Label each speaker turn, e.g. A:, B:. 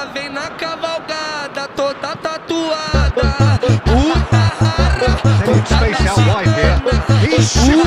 A: ela vem na cavalgada, toda tatuada. Puta rara,
B: Tem um especial boy here. He's